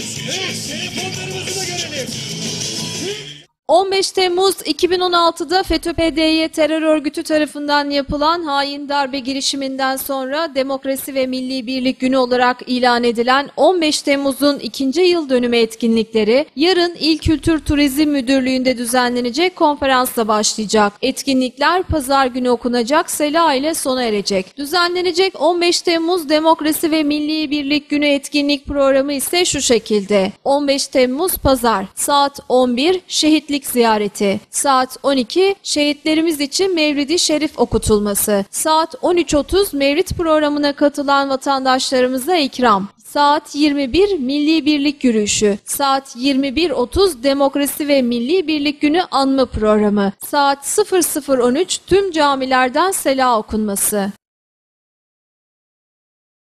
Evet, telefonlarımızı da görelim. 15 Temmuz 2016'da FETÖ-PDY terör örgütü tarafından yapılan hain darbe girişiminden sonra Demokrasi ve Milli Birlik Günü olarak ilan edilen 15 Temmuz'un 2. yıl dönümü etkinlikleri yarın İl Kültür Turizm Müdürlüğü'nde düzenlenecek konferansla başlayacak. Etkinlikler pazar günü okunacak sela ile sona erecek. Düzenlenecek 15 Temmuz Demokrasi ve Milli Birlik Günü etkinlik programı ise şu şekilde. 15 Temmuz Pazar saat 11 şehitlik ziyareti, saat 12 şehitlerimiz için Mevlid-i Şerif okutulması, saat 13.30 Mevlid programına katılan vatandaşlarımıza ikram, saat 21 Milli Birlik Yürüyüşü, saat 21.30 Demokrasi ve Milli Birlik Günü anma programı, saat 00.13 tüm camilerden sela okunması.